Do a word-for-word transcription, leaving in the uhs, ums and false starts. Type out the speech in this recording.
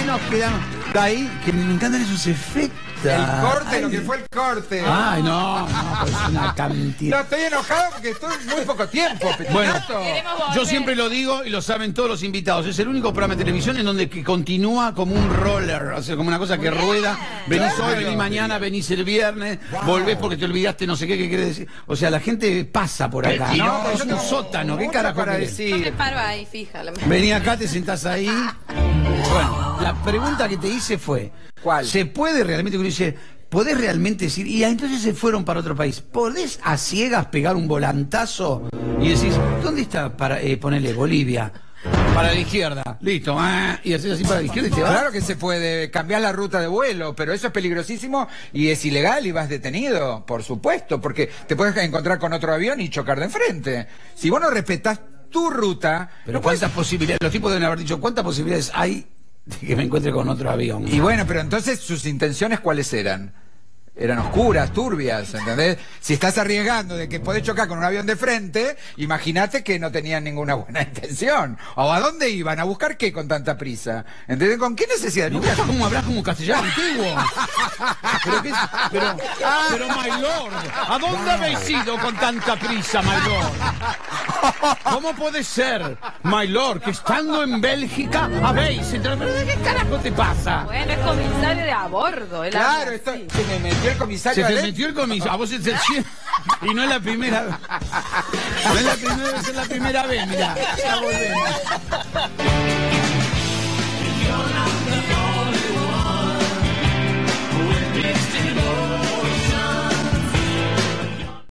nos quedamos ahí, que me encantan esos efectos. El corte, Ay. lo que fue el corte. Ay, no, no, pues una cantidad. No, estoy enojado porque estoy muy poco tiempo. Bueno, Petinato. yo siempre lo digo y lo saben todos los invitados. Es el único programa de televisión en donde que continúa como un roller, o sea, como una cosa que rueda. Venís Claro. hoy, venís mañana, venís el viernes, volvés porque te olvidaste no sé qué, qué quiere decir. O sea, la gente pasa por acá. Y ¿no? no, Es yo un tengo sótano, ¿qué mucho carajo para querés? Yo me decir? paro ahí, fija. La... Vení acá, te sentás ahí. Bueno, la pregunta que te hice fue: ¿cuál? ¿se puede realmente, uno dice, podés realmente decir, y entonces se fueron para otro país, podés a ciegas pegar un volantazo y decís, ¿dónde está para eh, ponerle Bolivia? Para la izquierda, listo, ah, y haces así para la izquierda y te vas. Claro que se puede cambiar la ruta de vuelo, pero eso es peligrosísimo y es ilegal y vas detenido, por supuesto, porque te puedes encontrar con otro avión y chocar de enfrente. Si vos no respetás tu ruta, Pero no puedes- cuántas posibilidades, los tipos deben haber dicho, ¿cuántas posibilidades hay de que me encuentre con otro avión? Y bueno, pero entonces sus intenciones ¿cuáles eran? Eran oscuras, turbias, ¿entendés? Si estás arriesgando de que podés chocar con un avión de frente, imagínate que no tenían ninguna buena intención. ¿O a dónde iban? ¿A buscar qué con tanta prisa? ¿Entendés? ¿Con qué necesidad? Me gusta cómo hablas como castellano antiguo. Pero, qué es- pero, pero, my lord, ¿a dónde habéis ido con tanta prisa, my lord? ¿Cómo puede ser, my lord, que estando en Bélgica habéis entrado? ¿Pero de qué carajo te pasa? Bueno, es comisario de a bordo. él Claro, habla esto, así. se me metió el comisario Se te adentro. metió el comisario, a vos es el cien- y no es la primera vez. No es la primera vez, es la primera vez, mirá. Ya volvemos.